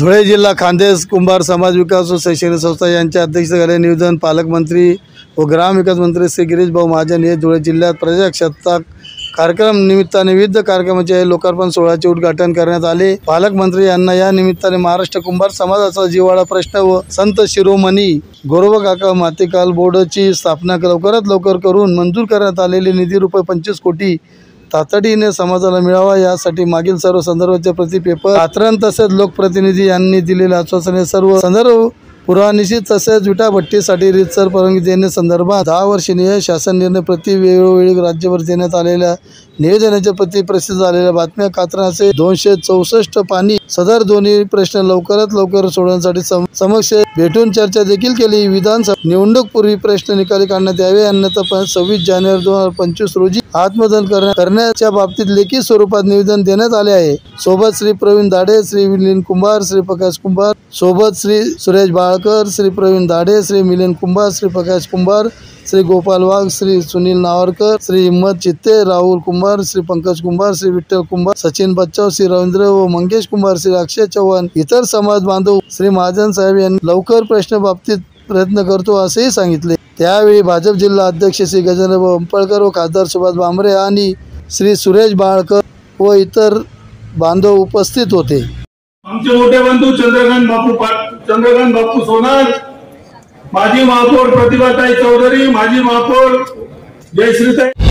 धुळे जिल्हा खानदेश कुंभार समाज विकास व शैक्षणिक संस्था यांच्या अध्यक्षतेखाली नियोजन पालकमंत्री व ग्रामविकास मंत्री श्री गिरीश भाऊ महाजन हे धुळे जिल्ह्यात प्रजासत्ताक कार्यक्रम निमित्ताने विविध कार्यक्रमाचे लोकार्पण सोहळ्याचे उद्घाटन करण्यात आले। पालकमंत्री यांना या निमित्ताने महाराष्ट्र कुंभार समाजाचा जिव्हाळा प्रश्न व संत शिरोमणी गोरोबा काका मातेकाल बोर्डची स्थापना लवकरात लवकर करून मंजूर करण्यात आलेले निधी ₹25 कोटी तातडीने समाजाला मिळावा यासाठी मागील सर्व संदर्भाचे प्रति पेपर पात्रांत तसेच लोकप्रतिनिधी यांनी दिलेले आश्वासने सर्व संदर्भ पुरानिशी तसेच विटाभट्टीसाठी रीतसर परवानगी देणे संदर्भात 10 वर्षीय शासन निर्णय प्रति वेळोवेळी राज्यभर देण्यात आलेल्या नियोजनाच्या प्रति प्रसिद्ध झालेल्या बातम्या कात्रणाचे 264 पाणी सदर दोन्ही प्रश्न लवकरात लवकर सोडवण्यासाठी समक्ष भेटून चर्चा देखील केली। विधानसभा निवडणूक पूर्वी प्रश्न निकाली काढण्यात यावे अन्यथा 26 जानेवारी 2025 रोजी आत्मदहन करण्याच्या बाबतीत लेखी स्वरूपात निवेदन देण्यात आले आहे। सोबत श्री प्रवीण दाडे, श्री मिलिंद कुंभार, श्री प्रकाश कुंभार, सोबत श्री सुरेश बाळकर, श्री प्रवीण दाडे, श्री मिलिंद कुंभार, श्री प्रकाश कुंभार, श्री गोपाल वाघ, श्री सुनील नावरकर, श्री हिम्मत चित्ते, राहुल कुंभार, श्री पंकज कुंभार, श्री विठ्ठल कुंभार, सचिन बच्चाव, श्री रवींद्र व मंगेश कुंभार, श्री अक्षय चव्हाण, इतर समाज बांधव श्री महाजन साहेब यांनी लवकर प्रश्न बाबतीत प्रयत्न करतो असेही सांगितले। त्यावेळी भाजप जिल्हा अध्यक्ष श्री गजेंद्र अंपळकर व खासदार सुभाष भामरे आणि श्री सुरेश बाळकर व इतर बांधव उपस्थित होते। आमचे मोठे बंधू चंद्रकांत बापू सोनार, माजी महापौर प्रतिभाताई चौधरी, माजी महापौर जयश्रीताई